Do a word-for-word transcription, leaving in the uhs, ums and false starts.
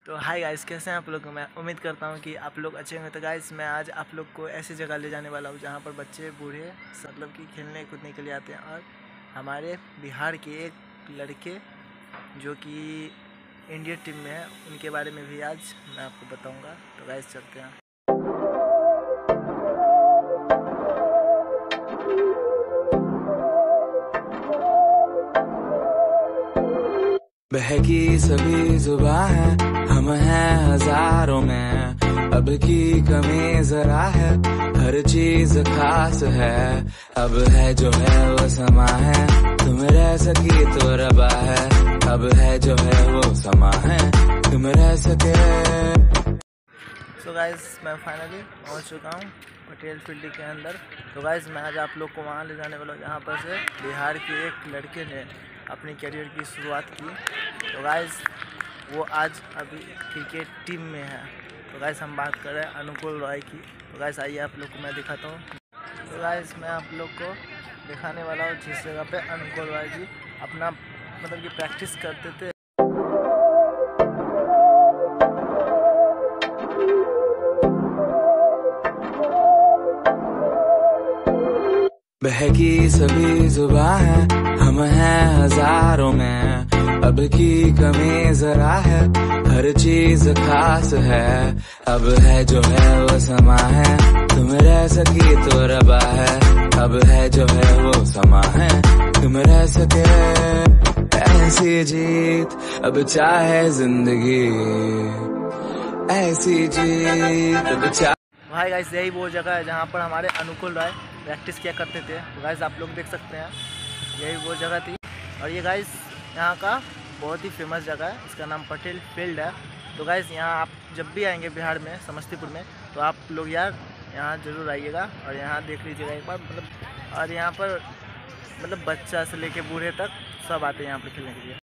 तो hi guys, कैसे हैं आप लोग। मैं उम्मीद करता हूं कि आप लोग अच्छे होंगे। तो गाइस, मैं आज आप लोग को ऐसी जगह ले जाने वाला हूं जहां पर बच्चे बूढ़े मतलब कि खेलने कूदने के लिए आते हैं। और हमारे बिहार के एक लड़के जो कि इंडिया टीम में है, उनके बारे में भी आज मैं आपको बताऊंगा। तो गाइस चलते हैं। बहकी सभी जुबां है, हम हैं हजारों में, अब की कमी जरा है, हर चीज खास है। अब है जो है वो समा है, तुम रह सकी तो रबा है। अब है जो है वो समा है, तुम रह सके। सो गाइस, मैं फाइनली पहुंच चुका हूं पटेल फील्ड के अंदर। तो गाइस, मैं आज आप लोग को वहां ले जाने वाला हूं जहां पर से बिहार के एक लड़के ने अपनी करियर की शुरुआत की। तो गाइस, वो आज अभी क्रिकेट टीम में है। तो गाइस, हम बात कर रहे हैं अनुकूल रॉय की। तो गाइस, आइए आप लोग को मैं दिखाता हूँ। तो गाइस, मैं आप लोग को दिखाने वाला हूँ जिस जगह पे अनुकूल रॉय जी अपना मतलब कि प्रैक्टिस करते थे। बहकी सभी जुबां है, हम हैं हजारों में, अब की कमी जरा है, हर चीज खास है। अब है जो है वो समा है, तुम रह सकी तो रबा है। अब है जो है वो समा है, तुम रह सके। ऐसी जीत अब चाहे जिंदगी, ऐसी जीत अब चाहे। भाई गाइस, यही वो जगह है जहाँ पर हमारे अनुकूल रॉय प्रैक्टिस किया करते थे। तो गाइस, आप लोग देख सकते हैं, यही वो जगह थी। और ये गाइस यहाँ का बहुत ही फेमस जगह है, इसका नाम पटेल फील्ड है। तो गाइस, यहाँ आप जब भी आएंगे बिहार में, समस्तीपुर में, तो आप लोग यार यहाँ ज़रूर आइएगा और यहाँ देख लीजिएगा एक बार। मतलब और यहाँ पर मतलब बच्चा से लेके बूढ़े तक सब आते हैं यहाँ पर खेलने के लिए।